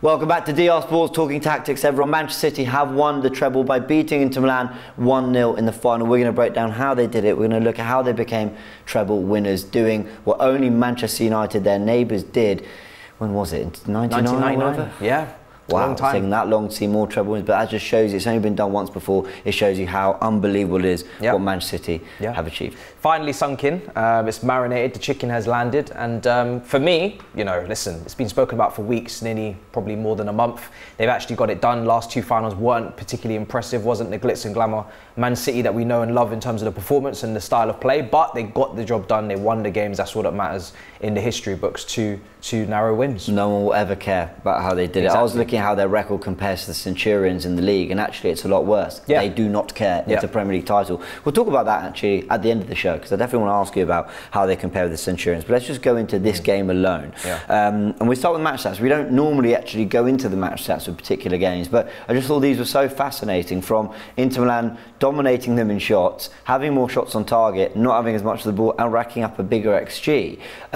Welcome back to DR Sports Talking Tactics, everyone. Manchester City have won the treble by beating Inter Milan 1-0 in the final. We're going to break down how they did it. We're going to look at how they became treble winners, doing what only Manchester United, their neighbours, did. When was it? 1999? Yeah. Wow, long time. Taking that long to see more treble wins, but that just shows you it's only been done once before. It shows you how unbelievable it is what Manchester City have achieved. Finally sunk in, it's marinated, the chicken has landed, and for me, you know, listen, it's been spoken about for weeks, nearly probably more than a month. They've actually got it done. Last two finals weren't particularly impressive, wasn't the glitz and glamour Man City that we know and love in terms of the performance and the style of play, but they got the job done, they won the games, that's all that matters in the history books, two narrow wins. No one will ever care about how they did it. I was looking at how their record compares to the Centurions in the league, and actually it's a lot worse. They do not care. It's a Premier League title. We'll talk about that actually at the end of the show, because I definitely want to ask you about how they compare with the Centurions. But let's just go into this game alone. And we start with match stats. We don't normally actually go into the match stats of particular games, but I just thought these were so fascinating, from Inter Milan dominating them in shots, having more shots on target, not having as much of the ball, and racking up a bigger XG.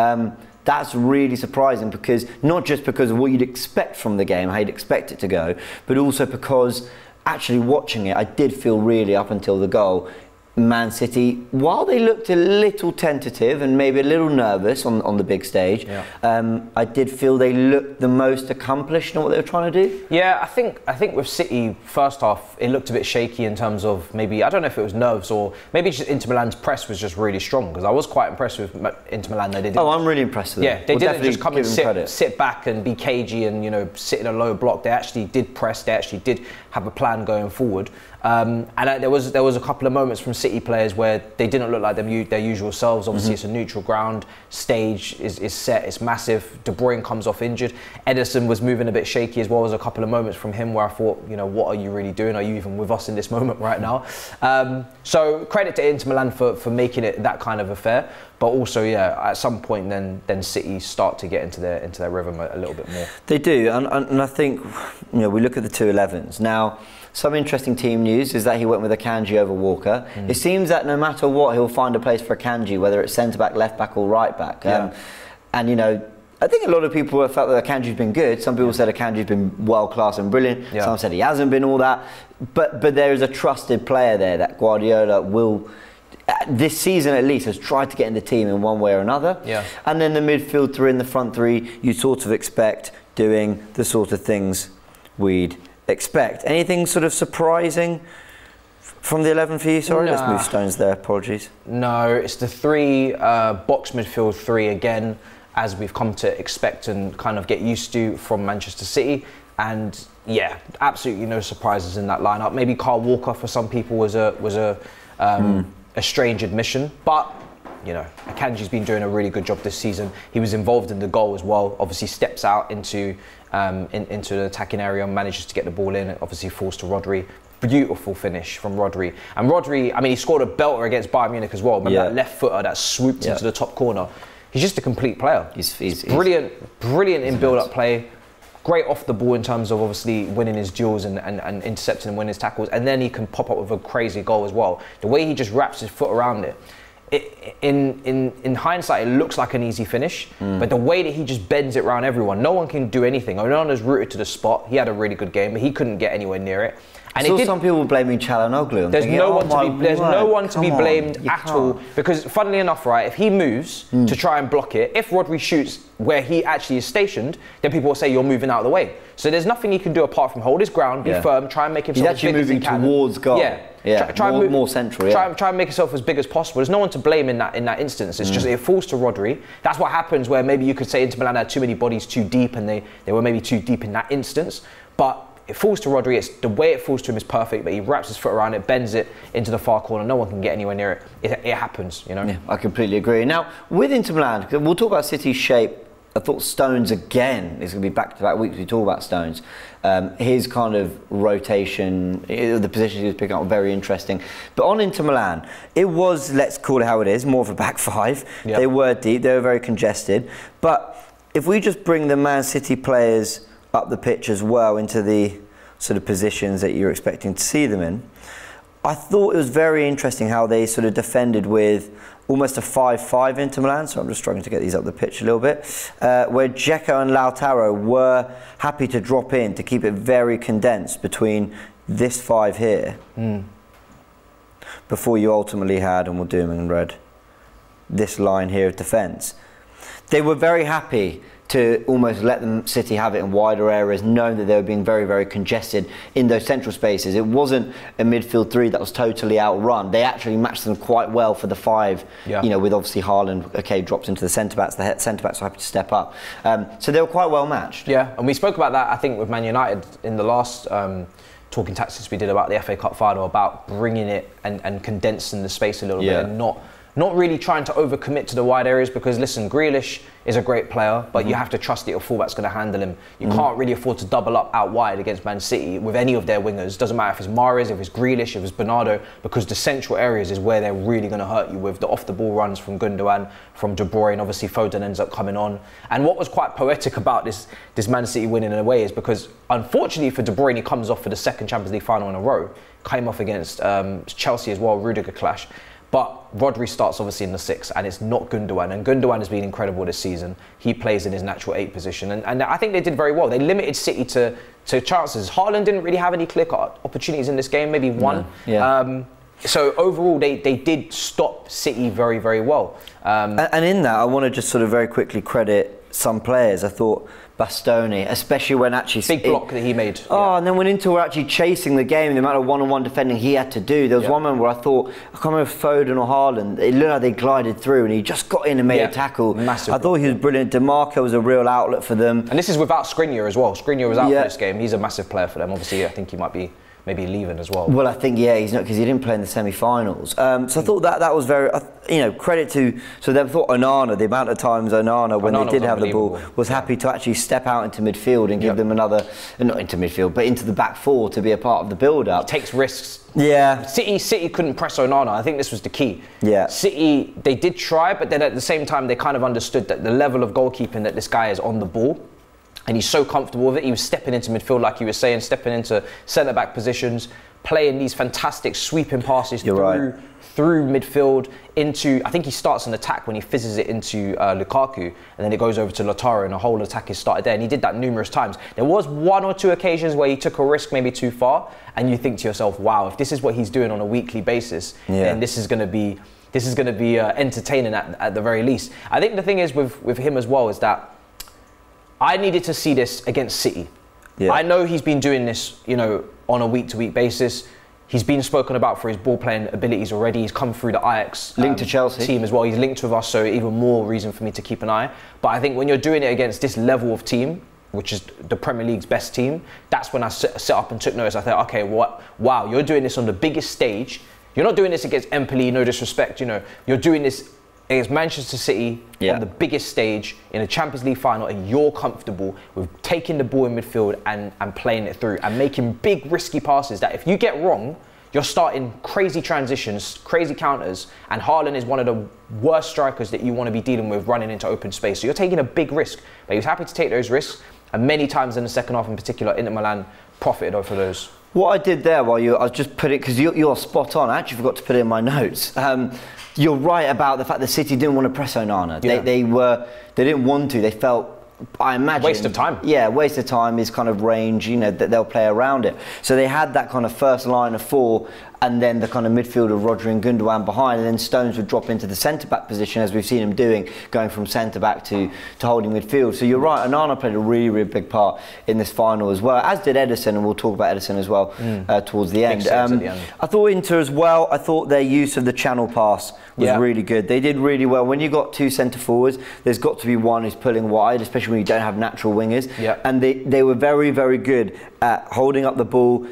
That's really surprising, because not just because of what you'd expect from the game, how you'd expect it to go, but also because actually watching it, I did feel really, up until the goal, Man City, while they looked a little tentative and maybe a little nervous on the big stage, I did feel they looked the most accomplished in what they were trying to do. Yeah, I think with City, first half, it looked a bit shaky in terms of maybe, I don't know if it was nerves or maybe just Inter Milan's press was just really strong, because I was quite impressed with Inter Milan. They didn't, I'm really impressed with them. Yeah, they didn't just come and sit back and be cagey and, you know, sit in a low block. They actually did press, they actually did have a plan going forward. And there was a couple of moments from City players where they didn't look like their usual selves. Obviously, it's a neutral ground. Stage is set. It's massive. De Bruyne comes off injured. Ederson was moving a bit shaky as well. There was a couple of moments from him where I thought, you know, what are you really doing? Are you even with us in this moment right now? So credit to Inter Milan for making it that kind of affair. But also, at some point, then City start to get into their rhythm a little bit more. They do, and I think, you know, we look at the 2-11s now. Some interesting team news is that he went with Akanji over Walker. It seems that no matter what, he'll find a place for Akanji, whether it's centre back, left back, or right back. And you know, I think a lot of people have felt that Akanji's been good. Some people said Akanji's been world class and brilliant. Some said he hasn't been all that. But there is a trusted player there that Guardiola will, this season at least, has tried to get in the team in one way or another. And then the midfield three and the front three, you sort of expect doing the sort of things we'd expect. Anything sort of surprising from the 11 for you? Sorry, let's move Stones there, apologies. No, it's the three box midfield three again, as we've come to expect and kind of get used to from Manchester City. And yeah, absolutely no surprises in that lineup. Maybe Kyle Walker for some people was a strange admission, but you know, Akanji's been doing a really good job this season. He was involved in the goal as well. Obviously steps out into the attacking area and manages to get the ball in. Obviously falls to Rodri. Beautiful finish from Rodri. And Rodri, I mean, he scored a belter against Bayern Munich as well. Remember that left footer that swooped into the top corner. He's just a complete player. He's brilliant in build-up play. Great off the ball in terms of obviously winning his duels and intercepting and winning his tackles. And then he can pop up with a crazy goal as well. The way he just wraps his foot around it. In hindsight, it looks like an easy finish, but the way that he just bends it around everyone, no one can do anything. Onana's rooted to the spot. He had a really good game, but he couldn't get anywhere near it. And some people blaming Çalhanoğlu. There's no one to be blamed at all, because funnily enough, right, if he moves to try and block it, if Rodri shoots where he actually is stationed, then people will say you're moving out of the way. So there's nothing he can do apart from hold his ground, be firm, try and make himself as big as he can. He's actually moving towards goal. Try more central. Try and make himself as big as possible. There's no one to blame in that instance. It's just it falls to Rodri. That's what happens where maybe you could say Inter Milan had too many bodies too deep, and they were maybe too deep in that instance. But it falls to Rodri. It's the way it falls to him is perfect, but he wraps his foot around it, bends it into the far corner. No one can get anywhere near it. It happens, you know. Yeah, I completely agree. Now with Inter Milan, we'll talk about City's shape. I thought Stones again is going to be back-to-back weeks. We talk about Stones. His kind of rotation, the positions he was picking up were very interesting. But on Inter Milan, it was, let's call it how it is, more of a back five. They were deep, they were very congested. But if we just bring the Man City players up the pitch as well into the sort of positions that you're expecting to see them in, I thought it was very interesting how they sort of defended with almost a 5-5 Inter Milan, so I'm just struggling to get these up the pitch a little bit, where Dzeko and Lautaro were happy to drop in to keep it very condensed between this 5 here, before you ultimately had, and we'll do them in red, this line here of defence. They were very happy to almost let them City have it in wider areas, knowing that they were being very, very congested in those central spaces. It wasn't a midfield 3 that was totally outrun. They actually matched them quite well for the 5, you know, with obviously Haaland, okay, dropped into the centre-backs. The centre-backs were happy to step up. So they were quite well matched. Yeah, and we spoke about that, I think, with Man United in the last talking tactics we did about the FA Cup final, about bringing it and condensing the space a little bit, and not really trying to overcommit to the wide areas, because listen, Grealish is a great player, but you have to trust that your fullback's going to handle him. You can't really afford to double up out wide against Man City with any of their wingers. Doesn't matter if it's Mahrez, if it's Grealish, if it's Bernardo, because the central areas is where they're really going to hurt you with the off-the-ball runs from Gundogan, from De Bruyne. Obviously Foden ends up coming on. And what was quite poetic about this Man City winning in a way is because, unfortunately for De Bruyne, he comes off for the 2nd Champions League final in a row. Came off against Chelsea as well, Rudiger clash. But Rodri starts obviously in the 6, and it's not Gundogan. And Gundogan has been incredible this season. He plays in his natural 8 position. And I think they did very well. They limited City to chances. Haaland didn't really have any clear opportunities in this game, maybe one. So overall, they did stop City very, very well. And in that, I want to just sort of very quickly credit some players. I thought Bastoni, especially when actually... Big block that he made. Oh, and then when Inter were actually chasing the game, the amount of one-on-one defending he had to do, there was one moment where I thought, I can't remember if Foden or Haaland, it looked like they glided through and he just got in and made a tackle. Massive. I thought he was brilliant. DeMarco was a real outlet for them. And this is without Skriniar as well. Skriniar was out for this game. He's a massive player for them. Obviously, I think he might be maybe leaving as well. Well, I think, he's not, because he didn't play in the semi-finals. So I thought that was very, credit to, so they thought Onana, the amount of times Onana, when they did have the ball, was happy to actually step out into midfield and give them another, not into midfield, but into the back 4 to be a part of the build-up. He takes risks. Yeah. City couldn't press Onana. I think this was the key. Yeah. City, they did try, but then at the same time, they kind of understood that the level of goalkeeping that this guy is on the ball, and he's so comfortable with it. He was stepping into midfield, like you were saying, stepping into centre-back positions, playing these fantastic sweeping passes through midfield into, I think he starts an attack when he fizzes it into Lukaku, and then it goes over to Lautaro, and a whole attack is started there. And he did that numerous times. There was 1 or 2 occasions where he took a risk maybe too far, and you think to yourself, wow, if this is what he's doing on a weekly basis, then this is going to be entertaining at the very least. I think the thing is with him as well is that I needed to see this against City. Yeah. I know he's been doing this, on a week-to-week basis. He's been spoken about for his ball-playing abilities already. He's come through the Ajax linked to Chelsea team as well. He's linked with us, so even more reason for me to keep an eye. But I think when you're doing it against this level of team, which is the Premier League's best team, that's when I set up and took notice. I thought, okay, wow, you're doing this on the biggest stage. You're not doing this against Empoli, no disrespect. You're doing this against Manchester City on the biggest stage in a Champions League final, and you're comfortable with taking the ball in midfield and playing it through and making big risky passes that if you get wrong, you're starting crazy transitions, crazy counters, and Haaland is one of the worst strikers that you want to be dealing with running into open space. So you're taking a big risk, but he was happy to take those risks, and many times in the second half in particular, Inter Milan profited off of those. What I did there I was just put it, because you're spot on, I actually forgot to put it in my notes. You're right about the fact that City didn't want to press Onana. Yeah. They didn't want to. They felt, I imagine, waste of time. Yeah, waste of time is kind of range, that they'll play around it. So they had that kind of first line of 4, and then the kind of midfield of Rodri and Gundogan behind, and then Stones would drop into the centre-back position, as we've seen him doing, going from centre-back to holding midfield. So you're right, Onana played a really, really big part in this final as well, as did Ederson, and we'll talk about Ederson as well towards the end. I thought Inter as well, I thought their use of the channel pass was really good. They did really well. When you've got 2 centre-forwards, there's got to be one who's pulling wide, especially when you don't have natural wingers. Yeah. And they were very, very good at holding up the ball,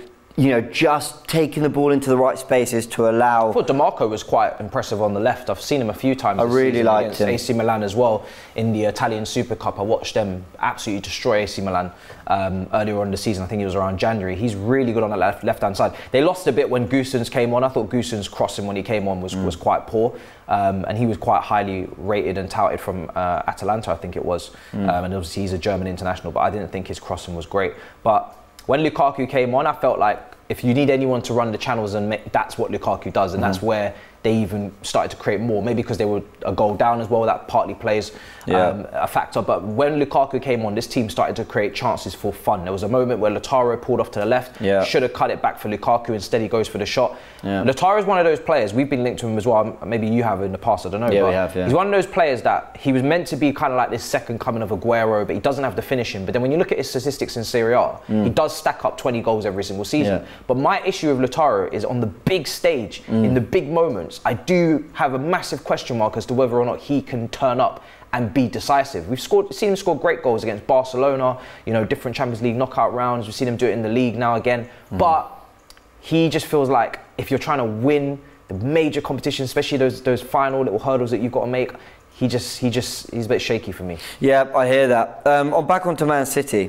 just taking the ball into the right spaces to allow... I thought DeMarco was quite impressive on the left. I've seen him a few times. I really liked him. AC Milan as well in the Italian Super Cup. I watched them absolutely destroy AC Milan earlier on in the season. I think it was around January. He's really good on the left-hand side. They lost a bit when Goossens came on. I thought Goossens' crossing when he came on was quite poor. And he was quite highly rated and touted from Atalanta, I think it was. And obviously he's a German international, but I didn't think his crossing was great. But when Lukaku came on, I felt like if you need anyone to run the channels, and that's what Lukaku does, and that's where they even started to create more. Maybe because they were a goal down as well, that partly plays a factor. But when Lukaku came on, this team started to create chances for fun. There was a moment where Lautaro pulled off to the left, should have cut it back for Lukaku, instead he goes for the shot. Lautaro is one of those players, we've been linked to him as well, maybe you have in the past, I don't know. Yeah, we have, He's one of those players that he was meant to be kind of like this second coming of Aguero, but he doesn't have the finishing. But then when you look at his statistics in Serie A, he does stack up 20 goals every single season. But my issue with Lautaro is on the big stage, in the big moments, I do have a massive question mark as to whether or not he can turn up and be decisive. We've seen him score great goals against Barcelona, you know, different Champions League knockout rounds. We've seen him do it in the league now again. But he just feels like if you're trying to win the major competition, especially those final little hurdles that you've got to make, he's a bit shaky for me. Yeah, I hear that. Back onto Man City.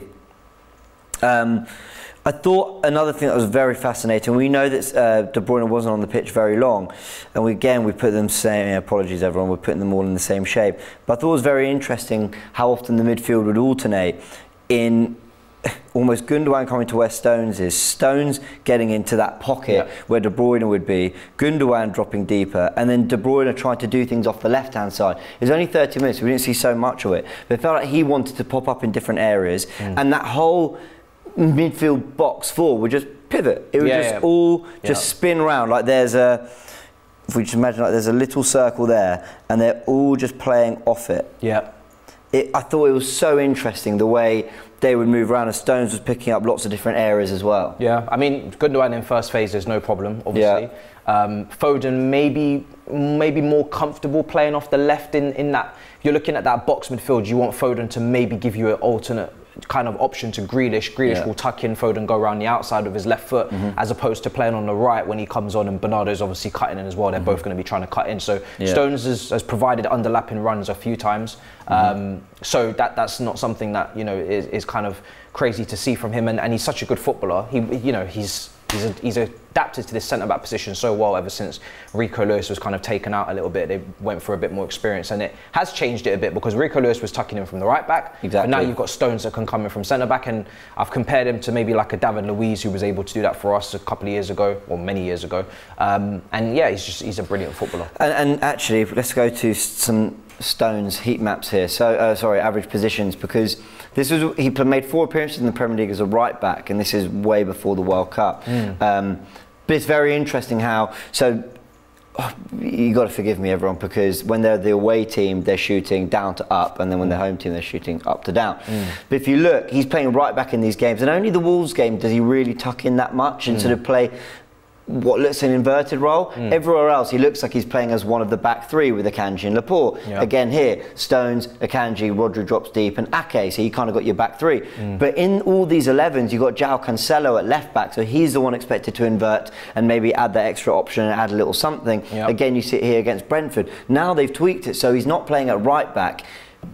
I thought another thing that was very fascinating, we know that De Bruyne wasn't on the pitch very long, and we put them same, apologies everyone, we're putting them all in the same shape, but I thought it was very interesting how often the midfield would alternate in almost Gundogan coming to where Stones is, Stones getting into that pocket where De Bruyne would be, Gundogan dropping deeper, and then De Bruyne trying to do things off the left-hand side. It was only 30 minutes, we didn't see so much of it, but it felt like he wanted to pop up in different areas, and that whole midfield box four would just pivot. It would all spin around. Like there's if we just imagine like there's a little circle there, and they're all just playing off it. I thought it was so interesting the way they would move around, and Stones was picking up lots of different areas as well. I mean, Gundogan in first phase, there's no problem, obviously. Foden maybe more comfortable playing off the left in that. If you're looking at that box midfield, you want Foden to maybe give you an alternate kind of option to Grealish. Grealish will tuck in, Foden go around the outside of his left foot, as opposed to playing on the right when he comes on, and Bernardo's obviously cutting in as well. They're both going to be trying to cut in. So Stones has provided underlapping runs a few times. So that's not something that, you know, is kind of crazy to see from him. And he's such a good footballer. He's adapted to this centre-back position so well ever since Rico Lewis was kind of taken out a little bit. They went for a bit more experience, and it has changed it a bit because Rico Lewis was tucking in from the right back. But now you've got Stones that can come in from centre-back, and I've compared him to maybe like a David Luiz who was able to do that for us a couple of years ago, or many years ago. And yeah, he's a brilliant footballer. And actually, let's go to some Stones heat maps here. So average positions, because he made 4 appearances in the Premier League as a right back, and this is way before the World Cup. But it's very interesting how, you got to forgive me everyone, because when they're the away team they're shooting down to up, and then when they're home team they're shooting up to down. But if you look, he's playing right back in these games, and only the Wolves game does he really tuck in that much and sort of play what looks an inverted role. Everywhere else he looks like he's playing as one of the back three with Akanji and Laporte. Again here, Stones, Akanji, Rodri drops deep, and Ake, so you kind of got your back three. But in all these 11s you've got João Cancelo at left back, so he's the one expected to invert and maybe add that extra option and add a little something. Again, you see it here against Brentford. Now they've tweaked it, so he's not playing at right back.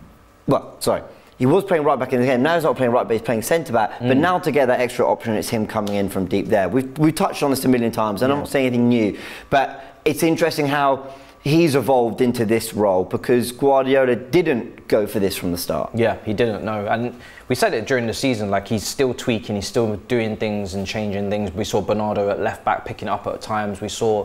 Well, sorry, he was playing right back in the game. Now he's not playing right back, he's playing centre back. But now to get that extra option, it's him coming in from deep there. We've touched on this a million times, and I'm not saying anything new, but it's interesting how he's evolved into this role, because Guardiola didn't go for this from the start. Yeah, he didn't, no. And we said it during the season, like he's still tweaking, he's still doing things and changing things. We saw Bernardo at left back picking up at times. We saw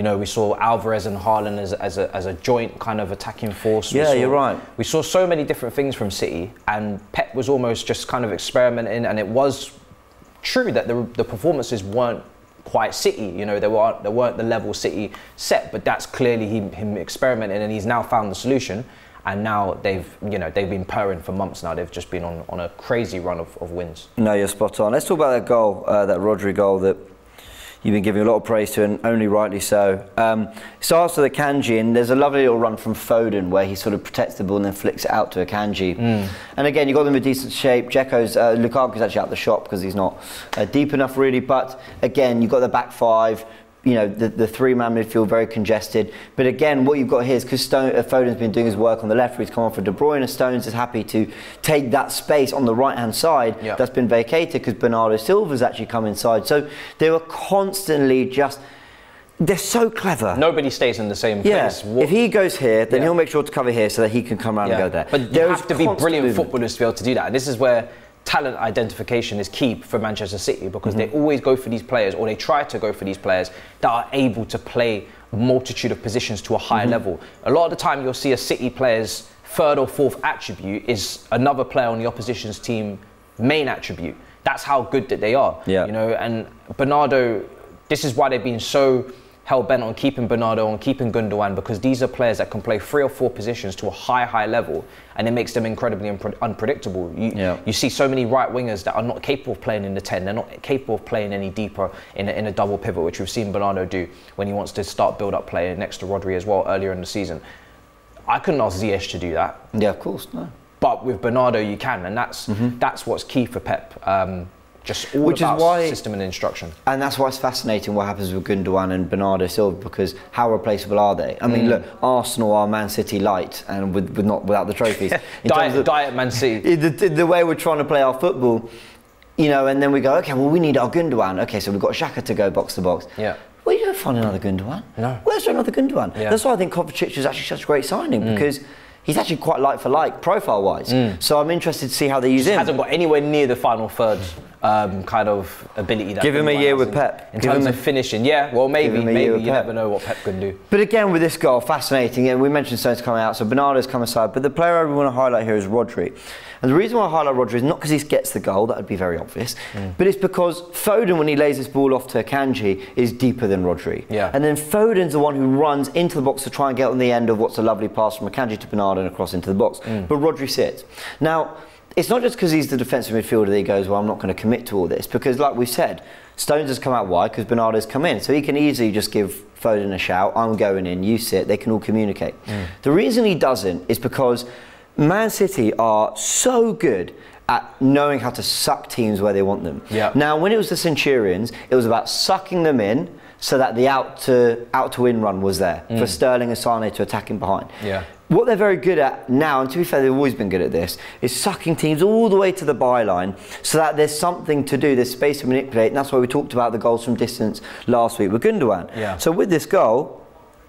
Alvarez and Haaland as a joint kind of attacking force. You're right. We saw so many different things from City, and Pep was almost just kind of experimenting, and it was true that the performances weren't quite City, you know, they weren't the level City set, but that's clearly him experimenting, and he's now found the solution. And now they've been purring for months now. They've just been on a crazy run of wins. No, you're spot on. Let's talk about that goal, that Rodri goal that you've been giving a lot of praise to, and only rightly so. It starts with Akanji, and there's a lovely little run from Foden where he sort of protects the ball and then flicks it out to Akanji. And again, you've got them in decent shape. Lukaku's actually out the shot because he's not deep enough really, but again, you've got the back five. You know, the three-man midfield very congested. But again, what you've got here is because Foden's been doing his work on the left, where he's come on for De Bruyne. Stones is happy to take that space on the right-hand side that's been vacated because Bernardo Silva's actually come inside. So they were constantly just... They're so clever. Nobody stays in the same place. If he goes here, then he'll make sure to cover here so that he can come around and go there. But you have to be brilliant footballers to be able to do that. And this is where talent identification is key for Manchester City, because they always go for these players, or they try to go for these players that are able to play a multitude of positions to a higher level. A lot of the time you'll see a City player's third or fourth attribute is another player on the opposition's team main attribute. That's how good that they are. You know, and Bernardo, this is why they've been so hell-bent on keeping Bernardo, on keeping Gundogan, because these are players that can play 3 or 4 positions to a high level, and it makes them incredibly unpredictable. You see so many right wingers that are not capable of playing in the 10. They're not capable of playing any deeper in a double pivot, which we've seen Bernardo do when he wants to start build-up play next to Rodri as well earlier in the season. I couldn't ask Ziyech to do that. Yeah, of course, no. But with Bernardo, you can, and that's what's key for Pep. Just all Which about is why, system and instruction. And that's why it's fascinating what happens with Gundogan and Bernardo Silva, because how replaceable are they? I mean, look, Arsenal are Man City light, and without the trophies. Diet Man City. The way we're trying to play our football, you know, and then we go, okay, well, we need our Gundogan. Okay, so we've got Xhaka to go box to box. Yeah. Well, you don't find another Gundogan. No. Where's another Gundogan? Yeah. That's why I think Kovacic is actually such a great signing, because he's actually quite like for like, profile-wise. So I'm interested to see how they use him. Hasn't got anywhere near the final third kind of ability. That Give him a year with Pep. In terms of finishing, yeah. Well, maybe you never know what Pep can do. But again, with this goal, fascinating. And we mentioned Stones coming out, so Bernardo's come aside. But the player I want to highlight here is Rodri. And the reason why I highlight Rodri is not because he gets the goal, that would be very obvious, but it's because Foden, when he lays this ball off to Akanji, is deeper than Rodri. Yeah. And then Foden's the one who runs into the box to try and get on the end of what's a lovely pass from Akanji to Bernardo and across into the box. But Rodri sits. Now, it's not just because he's the defensive midfielder that he goes, well, I'm not going to commit to all this, because like we've said, Stones has come out wide because Bernardo's come in, so he can easily just give Foden a shout, I'm going in, you sit, they can all communicate. The reason he doesn't is because Man City are so good at knowing how to suck teams where they want them. Now, when it was the Centurions, it was about sucking them in so that the out to win run was there for Sterling and Sane to attack in behind. What they're very good at now, and to be fair, they've always been good at this, is sucking teams all the way to the byline so that there's something to do, there's space to manipulate, and that's why we talked about the goals from distance last week with Gundogan. So with this goal,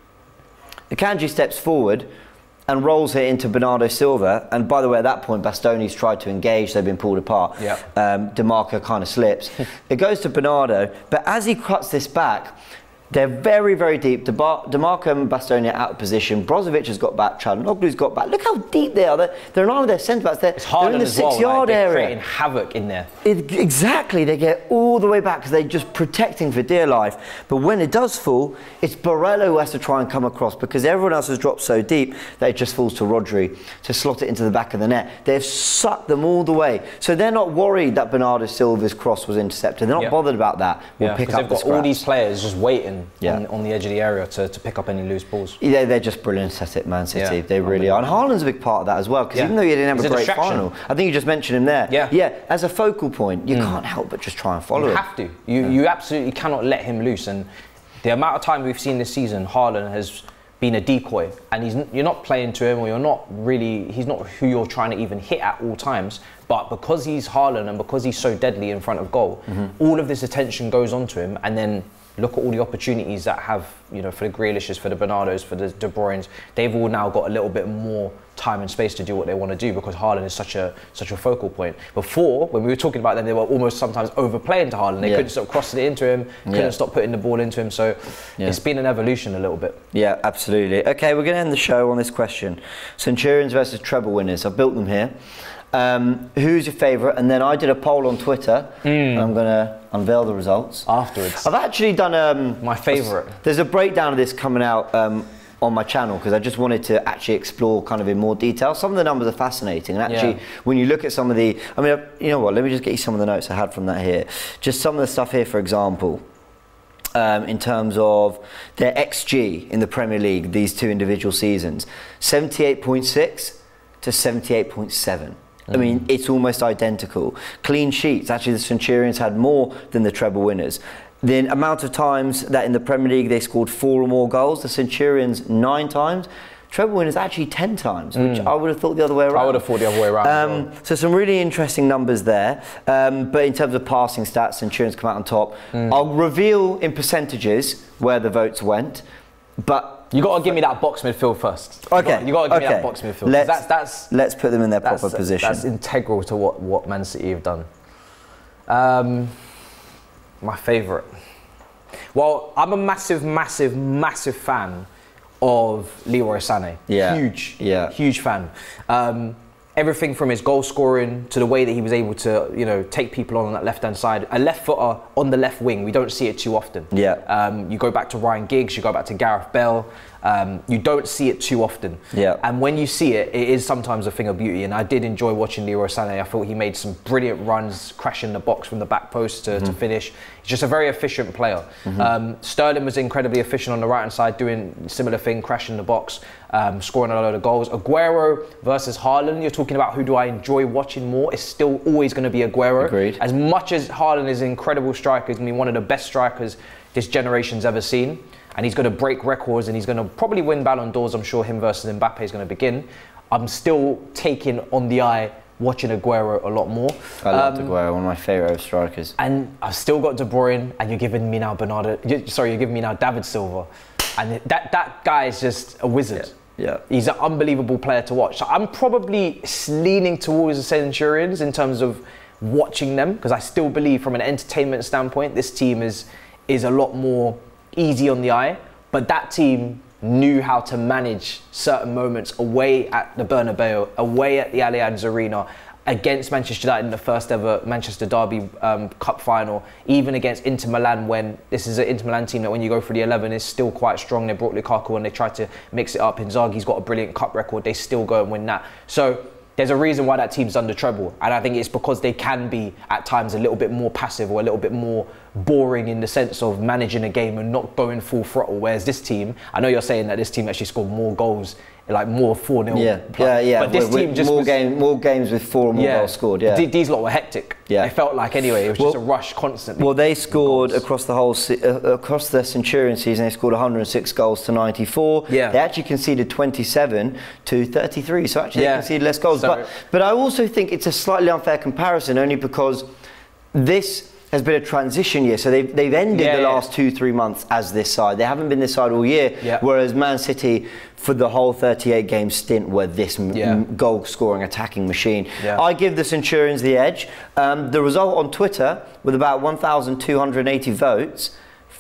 Akanji steps forward and rolls it into Bernardo Silva, and by the way, at that point, Bastoni's tried to engage, they've been pulled apart. DiMarco kind of slips. It goes to Bernardo, but as he cuts this back, they're very, very deep. DiMarco and Bastoni are out of position. Brozovic has got back. Çalhanoğlu's got back. Look how deep they are. They're in line with their centre-backs. They're in the 6-yard area. They're creating havoc in there. Exactly. They get all the way back because they're just protecting for dear life. But when it does fall, it's Barella who has to try and come across, because everyone else has dropped so deep that it just falls to Rodri to slot it into the back of the net. They've sucked them all the way. So they're not worried that Bernardo Silva's cross was intercepted. They're not bothered about that. We'll pick up the scraps. They've got all these players just waiting on the edge of the area to pick up any loose balls. Yeah, they're just brilliant at it, Man City. They really are. And Haaland's a big part of that as well, because even though he didn't have a great final, I think you just mentioned him there. As a focal point, you can't help but just try and follow him. You have to. You absolutely cannot let him loose. And the amount of time we've seen this season, Haaland has been a decoy, and you're not playing to him, or he's not who you're trying to even hit at all times. But because he's Haaland and because he's so deadly in front of goal, all of this attention goes onto him, and then look at all the opportunities that have, for the Grealishes, for the Bernardos, for the De Bruynes. They've all now got a little bit more time and space to do what they want to do, because Haaland is such a focal point. Before, when we were talking about them, they were almost sometimes overplaying to Haaland. They couldn't stop crossing it into him, couldn't stop putting the ball into him. So it's been an evolution a little bit. Yeah, absolutely. Okay, we're going to end the show on this question. Centurions versus treble winners. I've built them here. Who's your favourite? And then I did a poll on Twitter, and I'm going to unveil the results afterwards. I've actually done my favourite. There's a breakdown of this coming out on my channel, because I just wanted to actually explore kind of in more detail. Some of the numbers are fascinating, and actually when you look at some of the, I mean, you know what, let me just get you some of the notes I had from that here. Just some of the stuff here, for example, in terms of their XG in the Premier League, these two individual seasons, 78.6 to 78.7. I mean, it's almost identical. Clean sheets, actually the Centurions had more than the treble winners. The amount of times that in the Premier League they scored 4 or more goals, the Centurions 9 times. Treble winners actually 10 times, which I would have thought the other way around. I would have thought the other way around. So some really interesting numbers there. But in terms of passing stats, Centurions come out on top. I'll reveal in percentages where the votes went, but You got to give me that box midfield first. Okay. You got to give me that box midfield. Let's put them in their proper position. That's integral to what Man City have done. My favourite. Well, I'm a massive fan of Leroy Sané. Yeah. Huge fan. Everything from his goal scoring to the way that he was able to, you know, take people on that left-hand side. A left footer on the left wing, we don't see it too often. Yeah. You go back to Ryan Giggs, you go back to Gareth Bale. You don't see it too often. Yeah. And when you see it, it is sometimes a thing of beauty. And I did enjoy watching Leroy Sané. I thought he made some brilliant runs, crashing the box from the back post to finish. He's just a very efficient player. Sterling was incredibly efficient on the right-hand side, doing a similar thing, crashing the box, scoring a load of goals. Aguero versus Haaland, you're talking about who do I enjoy watching more? It's still always going to be Aguero. Agreed. As much as Haaland is an incredible striker, he's going to be one of the best strikers this generation's ever seen. And he's going to break records and he's going to probably win Ballon d'Ors. I'm sure him versus Mbappe is going to begin. I'm still taking on the eye watching Aguero a lot more. I love Aguero, one of my favourite strikers. And I've still got De Bruyne, and you're giving me now you're giving me now David Silva. And that guy is just a wizard. Yeah. He's an unbelievable player to watch. So I'm probably leaning towards the Centurions in terms of watching them, because I still believe from an entertainment standpoint, this team is a lot more easy on the eye, but that team knew how to manage certain moments away at the Bernabeu, away at the Allianz Arena, against Manchester United in the first ever Manchester Derby Cup final, even against Inter Milan, when this is an Inter Milan team that when you go for the 11 is still quite strong. They brought Lukaku and they tried to mix it up. Inzaghi's got a brilliant cup record. They still go and win that. So there's a reason why that team's done the treble, and I think it's because they can be at times a little bit more passive or a little bit more boring in the sense of managing a game and not going full throttle. Whereas this team, I know you're saying that this team actually scored more goals, like more 4-0. Yeah. But this team just more games with 4 or more goals scored. Yeah. These lot were hectic. Yeah. It felt like anyway. It was just a rush constantly. Well, they scored across the whole across the Centurion season. They scored 106 goals to 94. Yeah. They actually conceded 27 to 33. So actually, they conceded less goals. But I also think it's a slightly unfair comparison, only because this has been a transition year. So they've ended the last 2-3 months as this side. They haven't been this side all year. Yeah. Whereas Man City, for the whole 38 game stint, were this goal scoring attacking machine. Yeah. I give the Centurions the edge. The result on Twitter, with about 1,280 votes,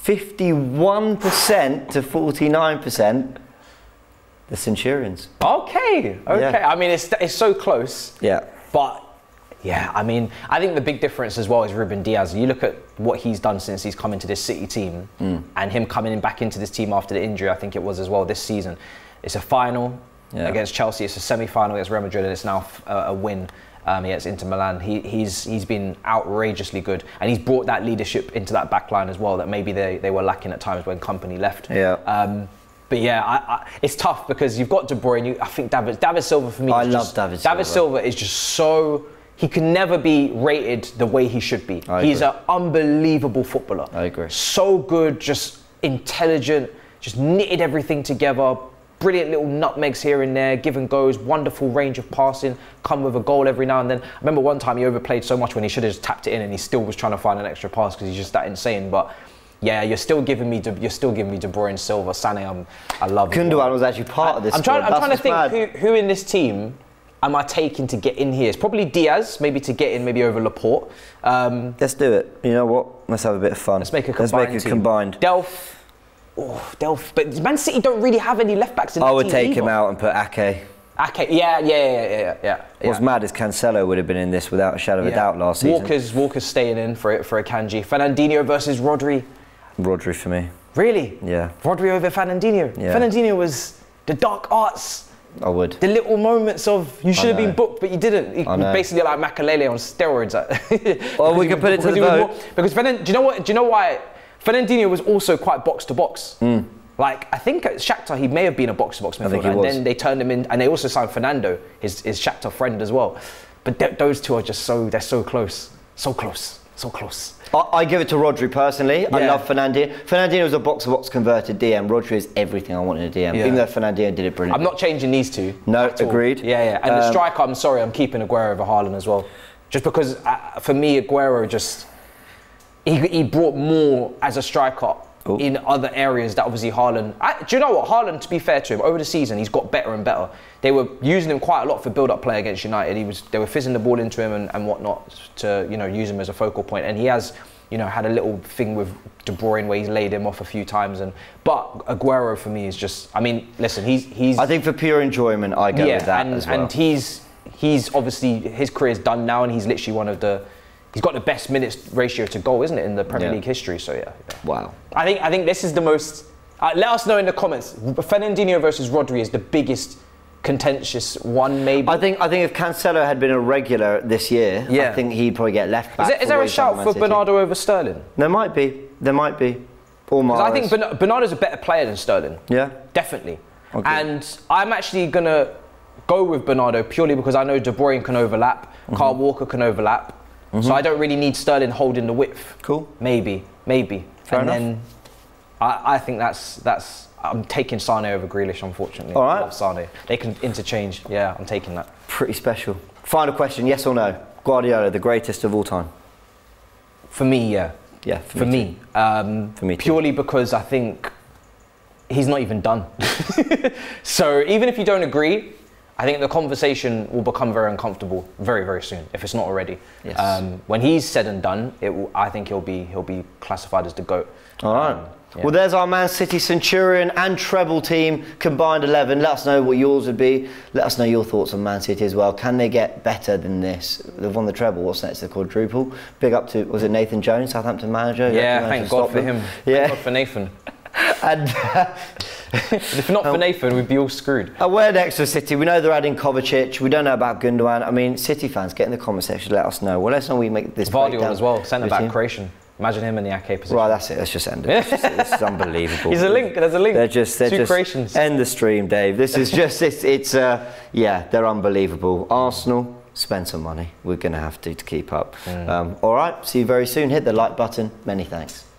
51% to 49%, the Centurions. Okay. Yeah. I mean, it's so close. Yeah. But yeah, I mean, I think the big difference as well is Ruben Diaz. You look at what he's done since he's come into this City team, and him coming back into this team after the injury, I think it was as well this season. It's a final against Chelsea, it's a semi-final against Real Madrid, and it's now a win against Inter Milan. He's been outrageously good, and he's brought that leadership into that back line as well that maybe they were lacking at times when Kompany left. Yeah. But yeah, it's tough because you've got De Bruyne. I think David Silva for me. I love David Silva. David Silva is just so. He can never be rated the way he should be. He's an unbelievable footballer. I agree. So good, just intelligent, just knitted everything together. Brilliant little nutmegs here and there, give and goes, wonderful range of passing, come with a goal every now and then. I remember one time he overplayed so much when he should have just tapped it in, and he still was trying to find an extra pass because he's just that insane. But yeah, you're still giving me De Bruyne, Silva, Sané. I love it. Gundogan was actually part of this. I'm trying to think who in this team am I taking to get in here? It's probably Diaz, maybe to get in, maybe over Laporte. Let's do it. You know what? Let's have a bit of fun. Let's make a combined team. Delph. But Man City don't really have any left backs in the team. I would take him out and put Ake. Ake, yeah. What's mad is Cancelo would have been in this without a shadow of a doubt last season. Walker's staying in for a Kanji. Fernandinho versus Rodri. Rodri for me. Really? Yeah. Rodri over Fernandinho. Yeah. Fernandinho was the dark arts. I would. The little moments of you should have been booked, but you didn't. Basically like Makalele on steroids. Well, we can put it to the vote. Because do you know why? Fernandinho was also quite box to box. Like I think at Shakhtar he may have been a box to box midfielder, and then they turned him in, and they also signed Fernando, his Shakhtar friend as well. But those two are just so close. I give it to Rodri personally. I love Fernandinho. Fernandinho was a box-to-box converted DM. Rodri is everything I want in a DM, even though Fernandinho did it brilliantly. I'm not changing these two. No, agreed. Yeah. And the striker, I'm sorry, I'm keeping Aguero over Haaland as well. Just because, for me, Aguero just... He brought more as a striker in other areas that obviously Haaland... do you know what? Haaland, to be fair to him, over the season, he's got better and better. They were using him quite a lot for build-up play against United. They were fizzing the ball into him and whatnot to, you know, use him as a focal point. And he has, you know, had a little thing with De Bruyne where he's laid him off a few times. But Aguero, for me, is just... I mean, listen, he's... I think for pure enjoyment, I go with that as well. And he's obviously... His career's done now, and he's literally one of the... He's got the best minutes ratio to goal, isn't it, in the Premier League history? So yeah. Wow. I think this is the most. Let us know in the comments. Fernandinho versus Rodri is the biggest contentious one, maybe. I think if Cancelo had been a regular this year, I think he'd probably get left back. Is there a shout for Bernardo over Sterling? There might be. Or Mahrez. I think Bernardo's a better player than Sterling. Yeah. Definitely. Okay. And I'm actually gonna go with Bernardo purely because I know De Bruyne can overlap, Kyle Walker can overlap. So I don't really need Sterling holding the width. Cool. Maybe. Fair enough. Then I think that's. I'm taking Sane over Grealish, unfortunately. All right. I love Sane. They can interchange. Yeah, I'm taking that. Pretty special. Final question: yes or no? Guardiola, the greatest of all time? For me, yeah. Yeah. For me. For me. Purely because I think he's not even done. So even if you don't agree, I think the conversation will become very uncomfortable very, very soon, if it's not already. Yes. When he's said and done, I think he'll be classified as the GOAT. All right. Yeah. Well, there's our Man City Centurion and treble team, combined 11. Let us know what yours would be. Let us know your thoughts on Man City as well. Can they get better than this? They've won the treble. What's next? The quadruple. Big up to, was it Nathan Jones, Southampton manager? Yeah, thank God for him. Yeah. Thank God for Nathan. And if not for Nathan, we'd be all screwed. A word extra City. We know they're adding Kovacic. We don't know about Gundogan. I mean, City fans, get in the comment section. Let us know. Well, let us know we make this Vardy as well. Centre back Croatian. Imagine him in the Ake position. Right, that's it. Let's just end it. This is unbelievable. There's a link. They're just Croatians. End the stream, Dave. This is just yeah, they're unbelievable. Arsenal, spend some money. We're going to have to keep up. All right. See you very soon. Hit the like button. Many thanks.